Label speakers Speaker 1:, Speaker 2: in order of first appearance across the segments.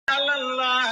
Speaker 1: Allah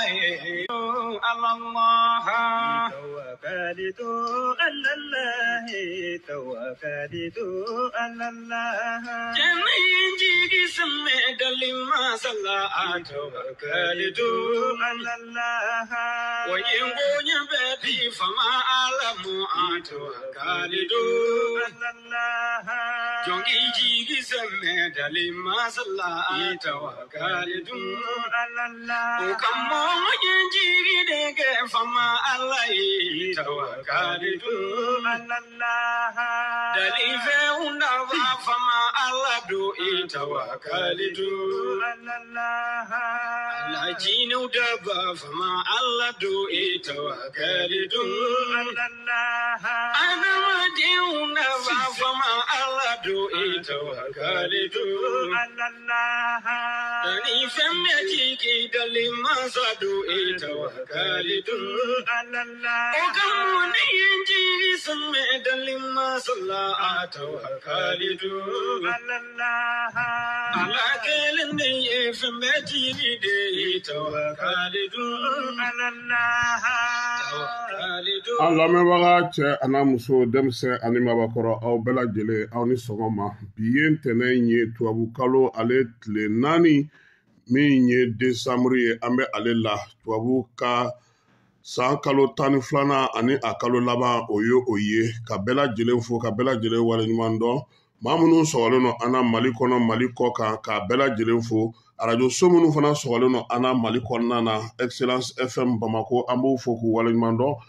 Speaker 1: توكلت على الله توكلت على الله جميل جيجي سمعت لما صلى توكلت على الله وينبون بدي فما أعلم توكلت على الله جونجي جيجي سمعت لما صلى توكلت على الله وكم جيجي دك فما الله توكلت على الله دليل فونا فما الله دو توكلت على الله لا جينو دبا فما الله دو توكلت على الله أنا مديونا فما الله دو توكلت على الله دليل فمتي دليل ما صدو توكلت على الله وكموني ينجي سمعت لما صلى توكلت على الله على كلمني فمتي دي توكلت على الله Allah me baga che ana muso demse anima bakoro au bela jele au ni sogoma bien tenenye tuabu kalo ale tle nani minye desamri ambe ale la tuabu ka san kalo tani flana ani akalo laba oyo oye ka bela jele fo ka bela jele wale nyumando mamunu sogalo no ana malikono maliko ka bela jele fo radio somunu fana sogalo no ana maliko nana excellence fm bamako ambo foku wale nyumando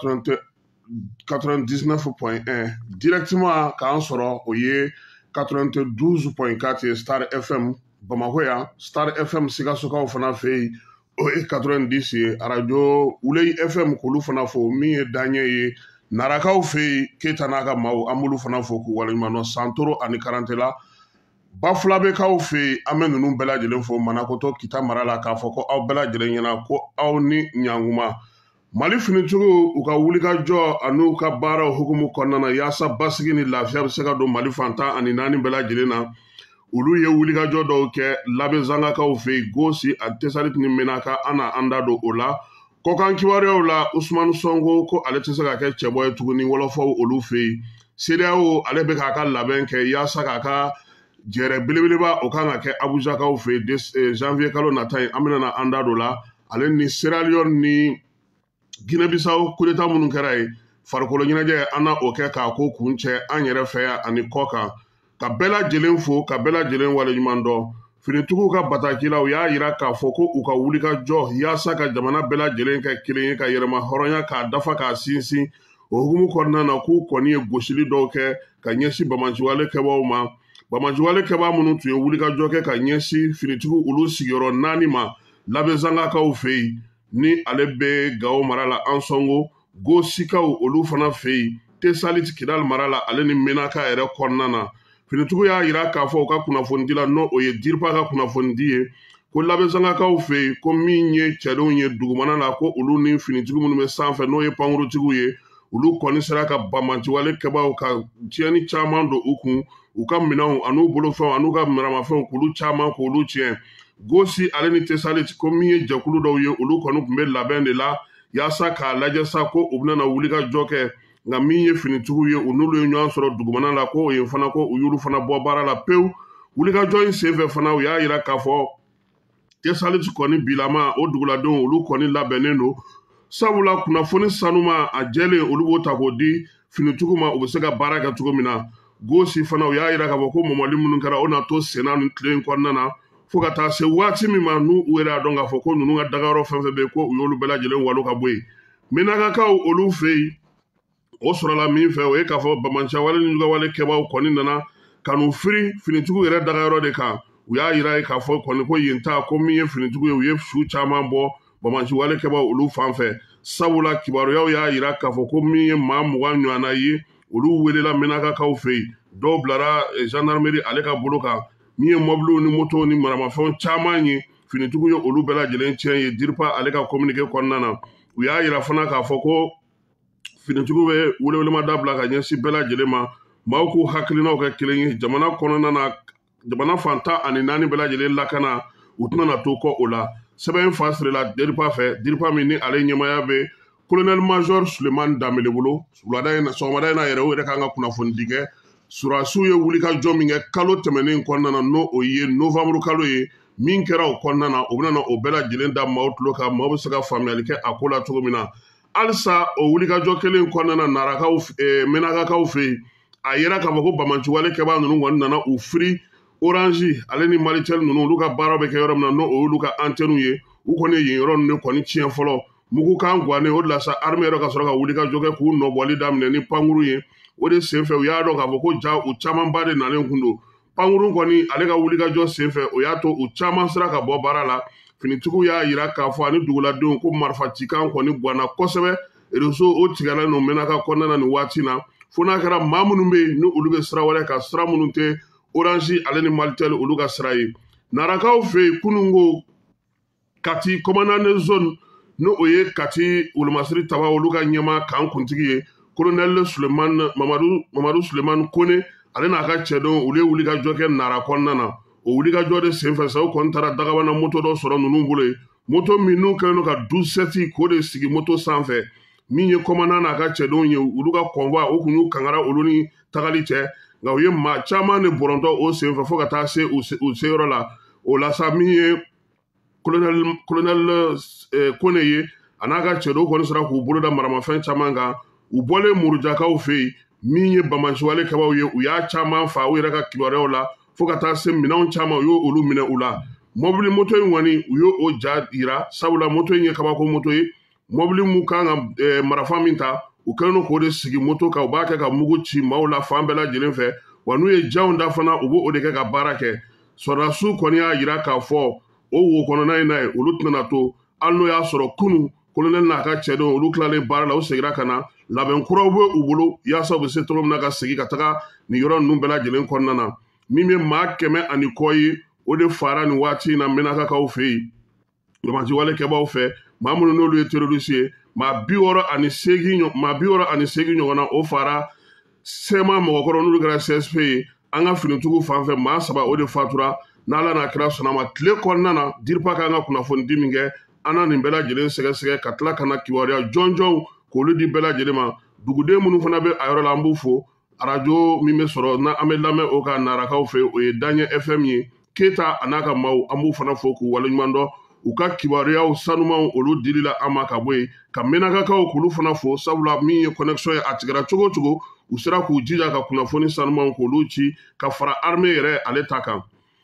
Speaker 1: 99.1 directement quand sera oye 92.4 Star FM Bamako ya Star FM sigasoka ofana fei oye 90 radio Ulei FM kulu fana fo mi danye ye naraka fei ketanaka mau amulu fana fo ku walimano santoro ani karantela baflabe ka fei amenunu bela jelen fo manakoto kita marala ka fo ko aw bela jelen yana ko aw ni nyanguma Mali finitugu uka wulika jo anu ka bara hukumu konnana yasa basigi ni lafiya be se ka don Mali fanta ani nani bela jelena ulu ye wulika jo do ke labe zanga ka fe gosi a tesalit ni menaka ana anda do ola ko kan kiware ola Usman Sonko ko ale tese ka ke cheboy tuguni wolofo olu fe CEDEAO ale be ka laben ke yasa ka jere bilbileba o kan ke Abuja ka fe janvier kalo natai amina na anda do la ale ni Sierra Leone ni Guinée-Bissau coup d'état munun kɛra ye farikolo ɲɛnajɛ an na o kɛ k'a ko kun cɛ an yɛrɛ fɛ yan ani kɔ kan ka bɛɛ lajɛlen fo ka bɛɛ lajɛlen waleɲuman dɔn finitigiw ka batakilaw y'a yira k'a fɔ ko u ka wulikajɔ yaasa ka jamana bɛɛ lajɛlen kɛ kelen ye ka yɛlɛma hɔrɔnya k'a dafa k'a sinsin o hukumu kɔnɔna na k'u kɔni ye gosili dɔw kɛ ka ɲɛsin bamanciwale kɛbaaw ma bamanciwale kɛbaa minnu tun ye wulikajɔ kɛ ka ɲɛsin finitigiw olu sigiyɔrɔ 4 ma labɛnsangakaw fɛ yen ni ale be Gao marala ansongo go sikaw olu fana fei te salit kidal marala ale ni menaka ere konnana finitugu ya yira ka fo ka kunafondi la no oye dirpa ka kunafondi ye ko labe zanga ka fei ko minye chado nye dugumana la ko olu ni finitugu munu me sanfe no ye panguru tigu ye ulu koni sera ka bamanti wale keba ka tiani chaman do ukun uka minaw anu bolo fa anu ka mirama fa kulu chaman ko ulu tien gosi ale ni tesalit ko miye jakulu do ye ulu konu kumbe labɛn de la yasa ka lajɛ sa ko u bɛna wulika jɔ kɛ nka min ye finitigiw ye u n'olu ye ɲɔgɔn sɔrɔ dugumana la ko o ye fana ko u y'olu fana bɔ baara la pewu wulikajɔ in senfɛ fana u y'a yira k'a fɔ tesalit kɔni bilama o duguladenw olu kɔni labɛnnen don sabula kunnafoni sanuma a jɛlen olu b'o ta k'o di finitigiw ma u bɛ se ka baara kɛ cogo min na gosi fana u y'a yira k'a fɔ ko mɔmɔli minnu kɛra o na to senna ni tile in kɔnɔna na fo ka taa se waati min ma n'u yɛrɛ y'a dɔn k'a fɔ ko ninnu ka dagayɔrɔ fɛn fɛn bɛ yen ko u y'olu bɛɛ lajɛlen walo ka bɔ yen menakakaw olu fɛ yen o sɔrɔla min fɛ o ye k'a fɔ bamanciwale ni jugawale kɛbaaw kɔni nana ka n'u firi finitigiw yɛrɛ dagayɔrɔ de kan u y'a yira k'a fɔ kɔni ko yen ta ko min ye finitigiw ye u ye su caman bɔ bamanciwale kɛbaaw olu fan fɛ sabula kibaruyaw y'a yira k'a fɔ ko min ye maa 20 ɲɔgɔnna ye olu welela menakakaw fɛ yen dɔw bilara gendarmerie ale ka bolo kan min ye mɔbiliw ni motow ni maramafɛnw caman ye finitigiw ye olu bɛɛ lajɛlen tiɲɛ ye diripa ale ka communiqué kɔnɔna na u y'a yira fana k'a fɔ ko finitigiw bɛ welewelema dabila ka ɲɛsin bɛɛ lajɛlen ma maaw k'u hakilinaw kɛ kelen ye jamana kɔnɔna na jamana fantan ani 4 bɛɛ lajɛlen lakana u tɛna to kɔ o la sɛbɛn fa sirila diripa fɛ diripa min ni ale ɲɛmaya bɛ colonel major Suleman Danbele bolo sɔgɔmada in na yɛrɛ o yɛrɛ kan ka kunnafoni di kɛ surasiw ye wulikajɔ min kɛ kalo tɛmɛnen kɔnɔna na n'o o ye novembre kalo ye min kɛra o kɔnɔna na o bɛna na o bɛɛ lajɛlen da maaw tulo kan maaw bɛ se ka faamuyali kɛ a ko la cogo min na halisa o wulikajɔ kelen kɔnɔna na narakaw menakakaw fɛ yen a yera k'a fɔ ko bamanciwale kɛbaa ninnu kɔni nana u firi orange ale ni maritel ninnu olu ka baara bɛ kɛ yɔrɔ min na n'o olu ka antenne ye u kɔni ye yen yɔrɔ ninnu kɔni tiɲɛ fɔlɔ mugu kan guwanen o de la sa armée yɛrɛ ka sɔrɔ ka wulikajɔ kɛ k'u nɔbɔli daminɛ ni pankuru ye o de senfɛ u y'a dɔn k'a fɔ ko ja u camanba de nalen kun don pankuru kɔni ale ka wulikajɔ senfɛ o y'a to u caman sera ka bɔ baara la finitigiw y'a yira k'a fɔ ani duguladenw ko marifa cikan kɔni guwanna kosɛbɛ réseau o tigɛlen no menaka kɔnɔna na nin waati na fo n'a kɛra maa minnu bɛ yen ni olu bɛ sira wɛrɛ ka sira minnu tɛ orange ale ni maritel olu ka sira ye narakaw fɛ yen kunun ko kati commandant zone n'o o ye kati wolomasiri taba olu ka ɲɛma kan kuntigi ye colonel Mamadu Suleman Kone ale n'a ka cɛdenw olu ye wulikajɔ kɛ nara kɔnɔna na o wulikajɔ de senfɛ sa u kɔni taara dagabana moto dɔ sɔrɔ ninnu bolo ye moto min n'u kɛlen don ka 12 k'o de sigi moto sanfɛ min ye commandant n'a ka cɛdenw ye olu ka convoi o kun y'u kangara olu ni tagali cɛ nka u ye maa caman de bɔrɔntɔ o senfɛ fo ka taa se u seyɔrɔ la o la sa min ye colonel Kone ye a n'a ka cɛdenw kɔni sera k'u bolo da maramafɛn caman kan u bɔlen murujakaw fɛ yen min ye bamanciwale kɛbaw ye u y'a caman fa u yɛrɛ ka kibaruyaw la fo ka taa se minɛnw caman u y'o olu minɛ u la mobili moto in kɔni u y'o ja yira sabula moto in ye kabako moto ye mobili mun kan ka marafa min ta u kɛlen don k'o de sigi moto kan u b'a kɛ ka mugu ci maaw la fan bɛɛ lajɛlen fɛ wa n'u ye janw da fana u b'o de kɛ ka baara kɛ sɔrɔdasiw kɔni y'a yira k'a fɔ o wo kɔnɔna in na ye olu tɛna to hali n'o y'a sɔrɔ kunun colonel n'a ka cɛdenw olu tilalen baara la u segira ka na labɛn kuraw bɛ u bolo yaasa u bɛ se cogo min na ka segin ka taga nin yɔrɔ ninnu bɛɛ lajɛlen kɔnɔna na min bɛ maa 100 kɔ ye o de fara nin waati in na menakakaw fɛ yen bamanciwale kɛbaw fɛ maa minnu n'olu ye terroriste ye maa 68 ɲɔgɔn na o fara sema mɔgɔkɔrɔ n'olu kɛra CSP ye an ka finitigiw fan fɛ maa 3 o de fatura n'Ala n'a kira sɔnna ma tile kɔnɔna na diripa kan ka kunnafoni di min kɛ an na nin bɛɛ lajɛlen sɛgɛsɛgɛ ka tila ka na kibaruya jɔnjɔnw k'olu di bɛɛ lajɛlen ma duguden minnu fana bɛ a yɔrɔ la an b'u fo arajo min bɛ sɔrɔ na an bɛ lamɛn o ka narakaw fɛ o ye Daɲɛ FM ye Keta a n'a ka maaw an b'u fana fo k'u waleɲuman dɔn u ka kibaruyaw sanumanw olu dili la an ma ka bɔ yen ka menakakaw k'olu fana fo sabula min ye connexion ye a tigɛra cogo o cogo u sera k'u jija ka kunnafoni sanumanw k'olu ci ka fara armée yɛrɛ ale ta kan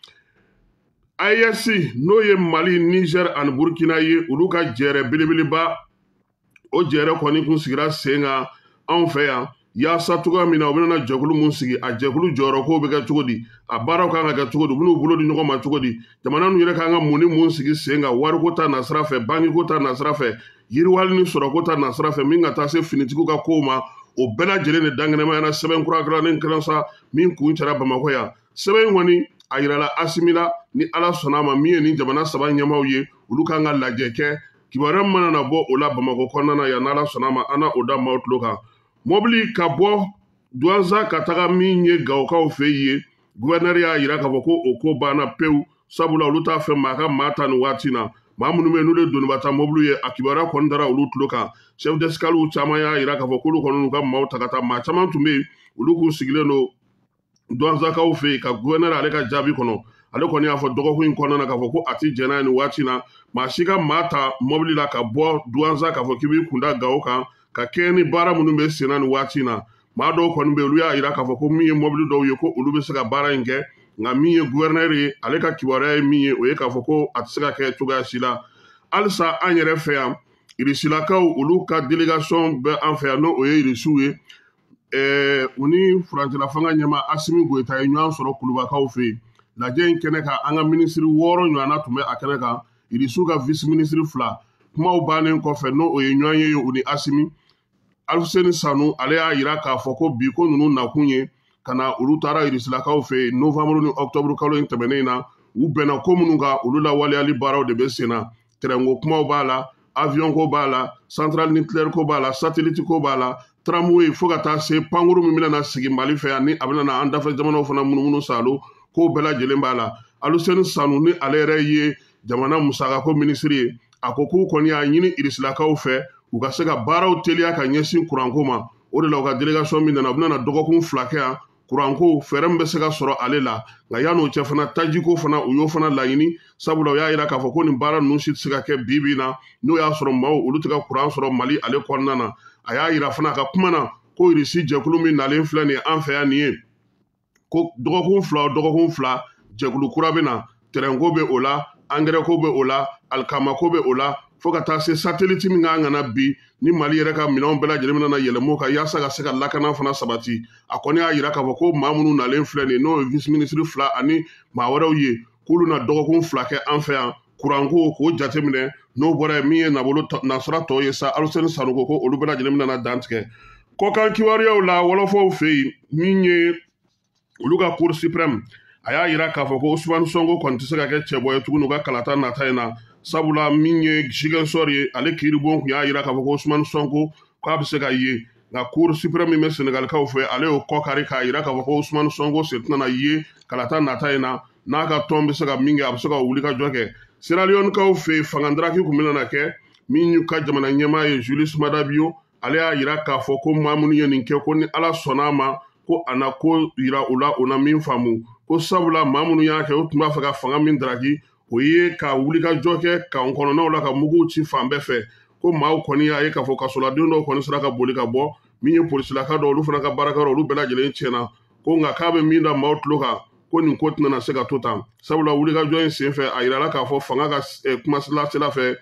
Speaker 1: AES n'o ye Mali Niger ani Burkina ye olu ka jɛrɛ belebeleba o jɛrɛ kɔni kun sigira sen kan anw fɛ yan yaasa cogoya min na u bɛna jɛkulu mun sigi a jɛkulu jɔyɔrɔkow bɛ kɛ cogo di a baaraw kan ka kɛ cogo di u bɛn'u bolo di ɲɔgɔn ma cogo di jamana ninnu yɛrɛ kan ka mun ni mun sigi sen kan wariko ta nasira fɛ bangeko ta nasira fɛ yiriwali ni sɔrɔko ta nasira fɛ min ka taa se finitigiw ka kow ma o bɛɛ lajɛlen de dangɛnɛmayana sɛbɛn kura dilannen kɛra sa min kun cɛra Bamakɔ yan sɛbɛn in kɔni a yirala ASSIMI la ni Ala sɔnna ma min ye nin jamana 3 ɲɛmaaw ye olu kan ka lajɛ kɛ kibaruya mana na bɔ o la Bamakɔ kɔnɔna na yan n'Ala sɔnna ma an na o da maaw tulo kan mobili ka bɔ Douaza ka taga min ye Gawokaw fɛ yen ye gouverneur y'a yira k'a fɔ ko o ko banna pewu sabula olu t'a fɛ maa ka maa ta nin waati na maa minnu bɛ yen n'olu ye donibata mobili ye a kibaruya kɔni dara olu tulo kan chef d'escale caman y'a yira k'a fɔ k'olu kɔni n'u ka maaw ta ka taa maa caman tun bɛ yen olu kun sigilen don Douazakaw fɛ yen ka gouverneur ale ka jaabi kɔnɔ ale kɔni y'a fɔ dɔgɔkun in kɔnɔna na k'a fɔ ko a ti jɛn n'a ye nin waati na maa si ka maa ta mobili la ka bɔ Douaza k'a fɔ k'i b'i kunda Gawo kan ka kɛɲɛ ni baara minnu bɛ sen na nin waati na maa dɔw kɔni bɛ yen olu y'a yira k'a fɔ ko min ye mobili dɔw ye ko olu bɛ se ka baara in kɛ nka min ye gouverneur ye ale ka kibaruya ye min ye o ye k'a fɔ ko a tɛ se ka kɛ cogoya si la halisa an yɛrɛ fɛ yan Irisilakaw olu ka délégation bɛ an fɛ yan n'o o ye Irisiw ye u ni furancɛla fanga ɲɛma ASSIMI Goyita ye ɲɔgɔn sɔrɔ Kulubakaw fɛ yen lajɛ in kɛnɛ kan an ka minisiri 6 ɲɔgɔnna tun bɛ a kɛnɛ kan Irisiw ka vice ministre 2 kumaw bannen kɔfɛ n'o o ye ɲɔgɔn ye u ni ASSIMI Alfuseni Sanu ale y'a yira k'a fɔ ko bi ko ninnu nakun ye ka na olu taara Irisilakaw fɛ yen novembre ni octobre kalo in tɛmɛnen in na u bɛnna ko minnu kan olu lawaleyali baaraw de bɛ sen na terɛnko kumaw b'a la avion ko b'a la centrale nucléaire ko b'a la satellite ko b'a la tramway fo ka taa se pankuru min bɛna sigi Mali fɛ yan ni a bɛna an dafɛ jamanaw fana munumunu salo k'o bɛɛ lajɛlen b'a la Alfuseni Sanu ni ale yɛrɛ ye jamana musakako ministre ye a ko k'u kɔni y'a ɲini irisilakaw fɛ u ka se ka baaraw teliya ka ɲɛsin kuranko ma o de la u ka délégation min nana u bɛna dɔgɔkun 2 kɛ yan kuranko fɛɛrɛ min bɛ se ka sɔrɔ ale la nka yan'o cɛ fana tajiko fana u y'o fana laɲini sabula u y'a yira k'a fɔ ko nin baara ninnu si tɛ se ka kɛ bi bi na n'o y'a sɔrɔ maaw olu tɛ ka kuran sɔrɔ Mali ale kɔnɔna na a y'a yira fana a ka kuma na ko irisi jɛkulu min nalen filɛ nin ye an fɛ yan nin ye ko dɔgɔkun 2 jɛkulu kura bɛ na terɛnko bɛ o la angɛrɛko bɛ o la alikamako bɛ o la fo ka taa se satellite min kan ka na bi ni Mali yɛrɛ ka minɛnw bɛɛ lajɛlen bɛna yɛlɛm'o kan yaasa ka se ka lakana fana sabati a kɔni y'a yira k'a fɔ ko maa minnu nalen filɛ nin ye n'o ye vice ministre 2 ani maa wɛrɛw ye k'olu na dɔgɔkun 2 kɛ an fɛ yan kuranko k'o jateminɛ n'o bɔra yen min ye nasara tɔw ye sa Aluseni Sanogo ko olu bɛɛ lajɛlen bɛna dan tigɛ kɔkan kiwariyaw la wɔlɔfɔw fɛ yen min ye olu ka cour suprême a y'a yira k'a fɔ ko Ousmane Sonko kɔni tɛ se ka kɛ cɛbɔ ye tuguni u ka kalata nata in na sabula min ye Ziguinchor ye ale kiiribon kun y'a yira k'a fɔ ko Ousmane Sonko k'a bɛ se ka ye nka cour suprême min bɛ Senegalikaw fɛ ale y'o kɔ kari k'a yira k'a fɔ ko Ousmane Sonko sen tɛna ye kalata nata in na n'a ka tɔn bɛ se ka min kɛ a bɛ se ka wuli ka jɔ kɛ Sierra Leonekaw fɛ yen fangadaraki kun bɛna kɛ min y'u ka jamana ɲɛmaa ye Julius Maada Bio ale y'a yira k'a fɔ ko maa minnu ye nin kɛ ko ni Ala sɔnn'a ma ko a na ko yira u la u na min faamu ko sabula maa minnu y'a kɛ u tun b'a fɛ ka fanga min daraki o ye ka wuli ka jɔ kɛ kan kɔnɔnaw la ka muguw ci fan bɛɛ fɛ ko maaw kɔni y'a ye k'a fɔ kasoladen dɔw kɔni sera ka boli ka bɔ min ye polisilaka dɔw olu fana ka baarakɛyɔrɔ olu bɛɛ lajɛlen tiɲɛna ko nka k'a bɛ min da maaw tulo kan ko nin ko tɛna se ka to tan sabula wulikajɔ in sen fɛ a yirala k'a fɔ fanga ka kumalasela fɛ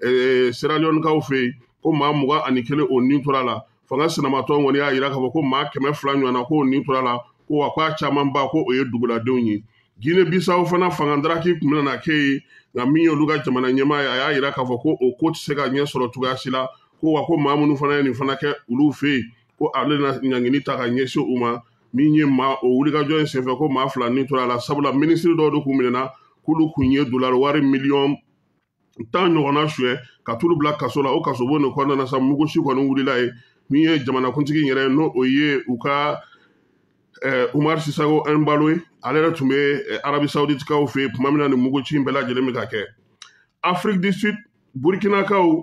Speaker 1: Sierra Leonekaw fɛ yen ko maa 21 o nin tora la fanga sinamatɔn kɔni y'a yira k'a fɔ ko maa 200 ɲɔgɔnna ko o nin tora la ko wa k'a caman ba ko o ye duguladenw ye Guinée Bissau fana fangadaraki kun bɛna kɛ yen nka min ye olu ka jamana ɲɛmaa ye a y'a yira k'a fɔ ko o ko tɛ se ka ɲɛ sɔrɔ cogoya si la ko wa ko maa minnu fana ye nin fana kɛ olu fɛ yen ko ale na ɲangini ta ka ɲɛsin u ma min ye maa o wulikajɔ in senfɛ ko maa 2 nin tora la sabula minisiri dɔw de kun minɛna k'olu kun ye dollar wari miliyɔn 10 ɲɔgɔnna suɲɛ ka t'olu bila kaso la o kasobon de kɔnɔna na sa mugusi kɔni wulila ye min ye jamanakuntigi yɛrɛ n'o o ye u ka Umar Sisago Embalo ye ale yɛrɛ tun bɛ Arabi Saouditekaw fɛ yen tuma min na nin muguci in bɛɛ lajɛlen bɛ ka kɛ Afrique du Sud Burkinakaw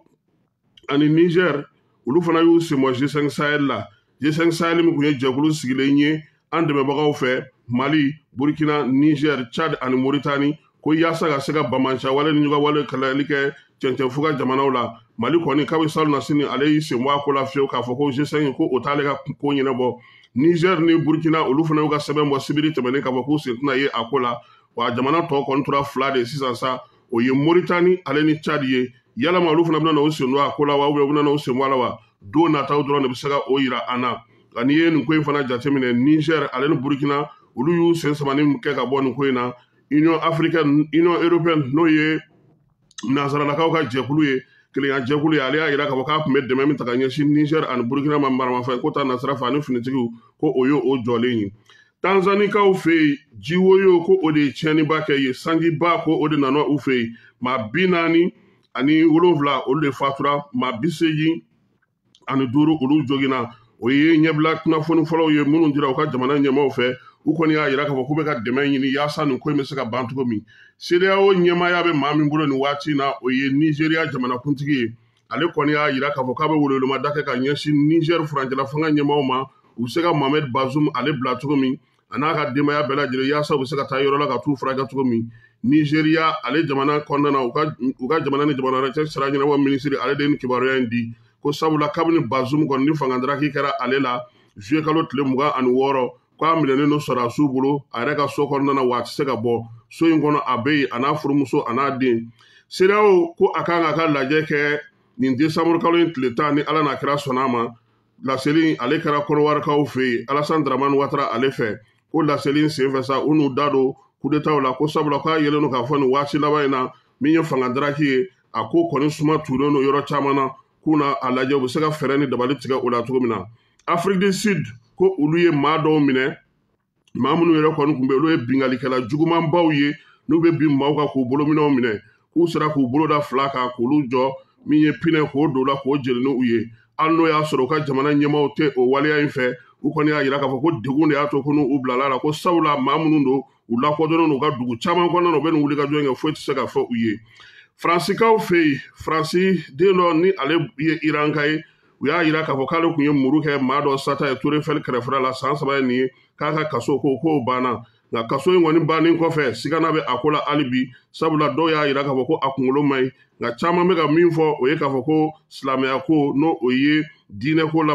Speaker 1: ani Niger olu fana y'u senbɔ G5 Sahel la G5 Sahel min kun ye jɛkulu sigilen ye an dɛmɛbagaw fɛ Mali Burkina Niger Chad ani Mauritanie ko yaasa ka se ka bamanciya wale ni ɲɔgɔn wale kalali kɛ cɛncɛnfuga jamanaw la Mali kɔni kabi salu na sini ale y'i senbɔ a ko la fiyewu k'a fɔ ko G5 ko o t'ale ka ko ɲɛnabɔ Niger ni Burkina olu fana y'u ka sɛbɛn bɔ sibiri tɛmɛnen k'a fɔ k'u sen tɛna ye a ko la wa jamana tɔ kɔni tora 2 de sisan sa o ye Mauritanie ale ni Chad ye yalama olu fana bɛna o sen don a ko la wa u bɛna o sen bɔ a la wa don nataw dɔrɔn de bɛ se ka o yira an na nka n'i ye nin ko in fana jateminɛ Niger ale ni Burkina olu y'u sen samanin kɛ ka bɔ nin ko in na Union Africaine Union Européenne n'o ye nazaralakaw ka jɛkulu ye kelenya jɛkulu ye ale y'a yira k'a fɔ k'a tun bɛ dɛmɛ min ta ka ɲɛsin Niger ani Burkina ma maramafɛn ko ta nasira fɛ ani finitigiw ko o ye o jɔlen ye Tanzanikaw fɛ yen jiwoyo ko o de ye tiɲɛniba kɛ ye sanjiba ko o de nana u fɛ yen maa 40 ani 7 olu de fatura maa 85 ani 5 olu joginna o ye ɲɛbila kunnafoni fɔlɔw ye minnu dira u ka jamana ɲɛmaaw fɛ u kɔni y'a yira k'a fɔ k'u bɛ ka dɛmɛ ɲini yaasa nin ko in bɛ se ka ban cogo min CEDEAO ɲɛmaaya bɛ maa min bolo nin waati in na o ye Nigeriya jamanakuntigi ye ale kɔni y'a yira k'a fɔ k'a bɛ welewelema da kɛ ka ɲɛsin Niger furancɛla fanga ɲɛmaaw ma u bɛ se ka Mohamed Bazoum ale bila cogo min a n'a ka denbaya bɛɛ lajɛlen yaasa u bɛ se ka taa yɔrɔ la ka t'u furakɛ cogo min Nigeriya ale jamana kɔnɔna na u ka jamana ni jamana wɛrɛ cɛ sira ɲɛnabɔ minisiri ale de ye nin kibaruya in di ko sabula kabini Bazoum kɔni ni fangadaraki kɛra ale la juillet kalo tile 26 k'a minɛnen don sɔrɔdasiw bolo a yɛrɛ ka so kɔnɔna na wa a tɛ se ka bɔ so in kɔnɔ a bɛ yen a n'a furumuso a n'a den CEDEAO ko a kan k'a ka lajɛ kɛ nin décembre kalo in tile 10 ni Ala n'a kira sɔnn'a ma laseli ale kɛra Kɔnɔwarikaw fɛ yen Alassane Dramane Ouattara ale fɛ ko laseli in senfɛ sa u n'u da don coup d'état la ko sabula k'a yɛlɛn don k'a fɔ nin waati laban in na min ye fangadaraki ye a ko kɔni suma tuulen don yɔrɔ caman na k'u na a lajɛ u bɛ se ka fɛɛrɛ ni dabali tigɛ o la cogo min na Afrique du Sud ko olu ye maa dɔw minɛ maa minnu yɛrɛ kɔni tun bɛ olu ye bingalikɛla jugumanbaw ye n'u bɛ bin maaw kan k'u bolominɛw minɛ k'u sera k'u boloda 2 kan k'olu jɔ min ye pinɛ k'o don la k'o jeni n'u ye hali n'o y'a sɔrɔ u ka jamana ɲɛmaaw tɛ o waleya in fɛ u kɔni y'a yira k'a fɔ ko degun de y'a to ko n'u bilala la ko sabula maa minnu don u lakodɔnnen n'u ka dugu caman kɔnɔna na u bɛ nin wuli ka jɔ in kɛ foyi tɛ se ka fɔ u ye Faransiikaw fɛ yen Faransi den dɔ ni ale ye Iranka ye u y'a yira k'a fɔ k'ale tun ye muru kɛ maa dɔ sata ye Tour Eiffel kɛrɛfɛla la san 3 ye nin ye k'a ka kaso k'o banna nka kaso in kɔni bannen kɔfɛ sigana bɛ a ko la hali bi sabula dɔw y'a yira k'a fɔ ko a kunkolo man ɲi nka caman bɛ ka min fɔ o ye k'a fɔ ko silamɛya ko n'o o ye diinɛ ko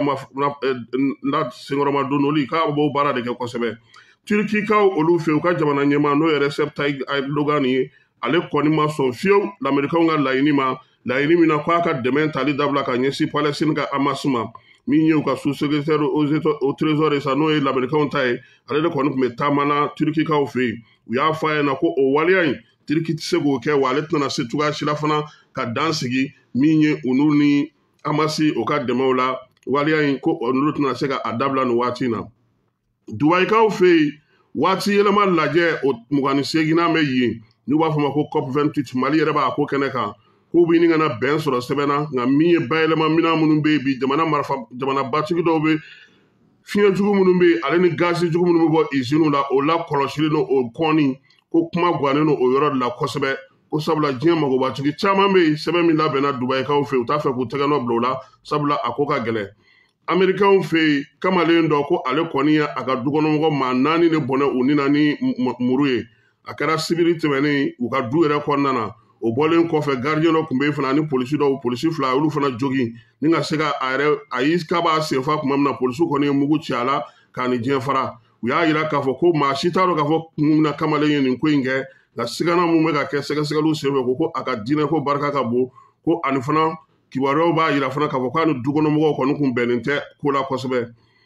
Speaker 1: la senkɔrɔmadonnoli k'a b'o baara de kɛ kosɛbɛ Turkikaw olu fɛ u ka jamana ɲɛmaa n'o ye Recep Tayyip Erdogan ye ale kɔni ma sɔn fiyewu lamɛrikaw ka laɲini ma laɲini min na k'a ka dɛmɛ tali dabila ka ɲɛsin Palestine ka Hamas ma min ye u ka sous-secrétaire au trésor sa n'o ye lamɛrikaw ta ye ale de kɔni tun bɛ taamana Turkikaw fɛ yen u y'a fɔ a ɲɛna ko o waleya in Turki tɛ se k'o kɛ wa ale tɛna se cogoya si la fana ka dan sigi min ye olu ni Hamas o ka dɛmɛw la waleya in ko olu tɛna se ka a dabila nin waati in na Dubayikaw fɛ yen waati yɛlɛma lajɛ o 28nan bɛ yen n'u b'a fɔ ma ko COP28 Mali yɛrɛ b'a ko kɛnɛ kan k'u bɛ ɲini ka na bɛn sɔrɔ sɛbɛn na nka min ye bayɛlɛma minɛn minnu bɛ yen bi jamanabatigi dɔw bɛ fiɲɛ jugu minnu bɛ yen ale ni gazi jugu minnu bɛ bɔ iziniw la o la kɔlɔsili n'o kɔni ko kuma gannen n'o yɔrɔ de la kosɛbɛ ko sabula diɲɛ magobatigi caman bɛ yen sɛbɛn min labɛnna Dubayikaw fɛ yen u t'a fɛ k'u tɛgɛ nɔ bila o la sabula a ko ka gɛlɛn Amerikaw fɛ yen kamalen dɔ ko ale kɔni ye a ka dukɔnɔmɔgɔ maa 4 de bɔnɛ u ni na ni muru ye a kɛra sibiri tɛmɛnen u ka du yɛrɛ kɔnɔna na o bɔlen kɔfɛ gardien dɔ tun bɛ yen fana ani polisi 2 olu fana jogin ni ka se ka a y'i k'a b'a senfa tuma min na polisi kɔni ye mugu ci a la k'a ni diɲɛ fara u y'a yira k'a fɔ ko maa si t'a dɔn k'a fɔ kun min na kamalen ye nin ko in kɛ nka sigana mun bɛ ka kɛ sɛgɛsɛgɛliw senfɛ ko a ka diinɛ ko barika ka bon ko ani fana kibaruyaw b'a yira fana k'a fɔ k'a ni dukɔnɔmɔgɔw kɔni kun bɛnnen tɛ ko la kosɛbɛ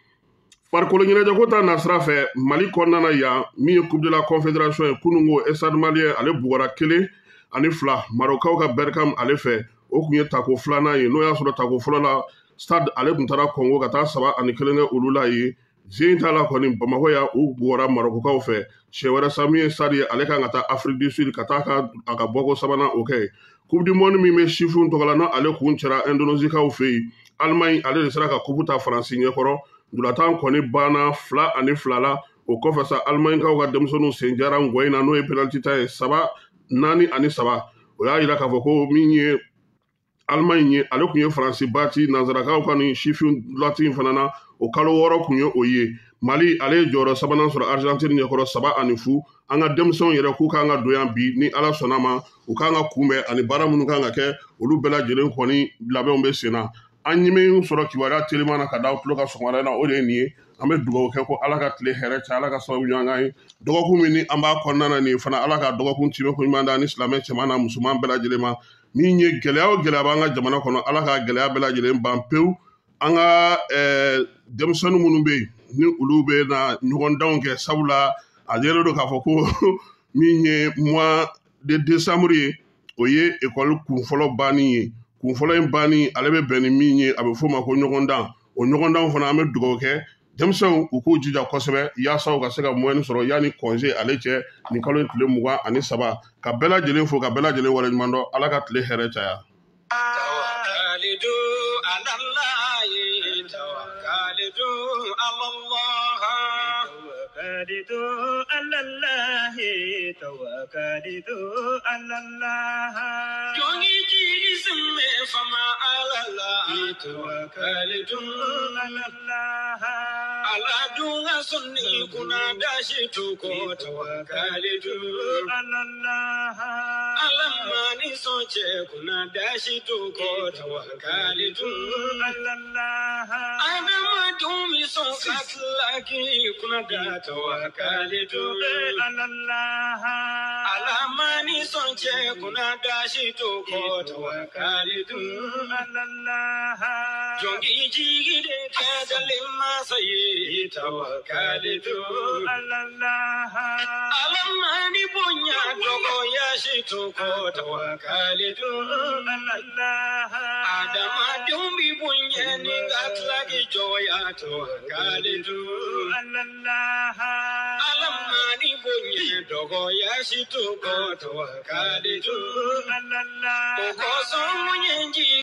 Speaker 1: farikolo ɲɛnajɛ ko ta nasira fɛ Mali kɔnɔna yan min ye Coupe de la Confédération ye kununko Stade Malien ale bugɔra 1 ani 2 Marocaw ka Berkane ale fɛ o kun ye tako 2nan ye n'o y'a sɔrɔ tako fɔlɔ la Stade ale tun taara Congo ka taa 3 ani 1 kɛ olu la ye Zen ta la kɔni Bamakɔ yan u bugɔra Marocaw fɛ siɲɛ wɛrɛ sa min ye Stade ye ale kan ka taa Afrique du Sud ka taa a ka bɔko 3nan o kɛ Coupe du Monde min bɛ sifinw tɔgɔ la n'ale kun cɛra Indonésikaw fɛ yen Allemagne ale de sera ka coupe ta Faransi ɲɛkɔrɔ Dulatan kɔni banna 2 ani 2 la o kɔfɛ sa Alimanikaw ka denmisɛnninw sen jara ngɔyi na n'o ye penalty ta ye 4 ani 3 o y'a yira k'a fɔ ko min ye Allemagne ye ale kun ye Faransi bati nanzarakaw ka nin sifin lati fana na o kalo 6 kun ye o ye Mali ale ye jɔyɔrɔ 3nan sɔrɔ Argentine ɲɛkɔrɔ 7 ani 0 an ka denmisɛnw yɛrɛ k'u kan ka don yan bi ni Ala sɔnna ma u kan ka kunbɛn ani baara minnu kan ka kɛ olu bɛɛ lajɛlen kɔni labɛnw bɛ sen na an ɲimɛ sɔrɔ kibaruya teliman na ka da tulo ka sɔgɔmada na o de ye nin ye an bɛ dugawu kɛ ko Ala ka tile hɛrɛ cɛ Ala ka sababu ɲɔgɔn ye dɔgɔkun min ni an b'a kɔnɔna na nin fana Ala ka dɔgɔkun timɛ ko ɲuman da ni silamɛ cɛman na musoman bɛɛ lajɛlen ma min ye gɛlɛya o gɛlɛya b'an ka jamana kɔnɔ Ala ka gɛlɛya bɛɛ lajɛlen ban pewu an ka denmisɛnnin minnu bɛ yen ni olu bɛ na ɲɔgɔndanw kɛ sabula a yɛrɛ don k'a fɔ ko min ye mois de décembre ye o ye école kunfɔlɔ banni ye kunfɔlɔ in banni ale bɛ bɛn ni min ye a bɛ f'o ma ko ɲɔgɔndan o ɲɔgɔndanw fana an bɛ dugawu kɛ denmisɛnw u k'u jija kosɛbɛ yaasa u ka se ka moyen sɔrɔ yanni congé ale cɛ nin kalo in tile 23 ka bɛɛ lajɛlen fo ka bɛɛ lajɛlen waleɲuman dɔn Ala ka tile hɛrɛ caya
Speaker 2: Ala dunga sunni kuna dashi tuko tawakkalitu Allah alamani soche kuna dashi tuko tawakkalitu Allah adama dumi so katlaki kuna da tawakkalitu Allah alamani soche kuna dashi tuko tawakkalitu Allah jongi jigide kadalima sayi tawakkalitu Allah alamani bunya dogo yashitu ko tawakkalitu Allah adama dumbi bunya ningatlagi joya tawakkalitu Allah alamani bunya dogo yashitu ko tawakkalitu Allah ko so munyenji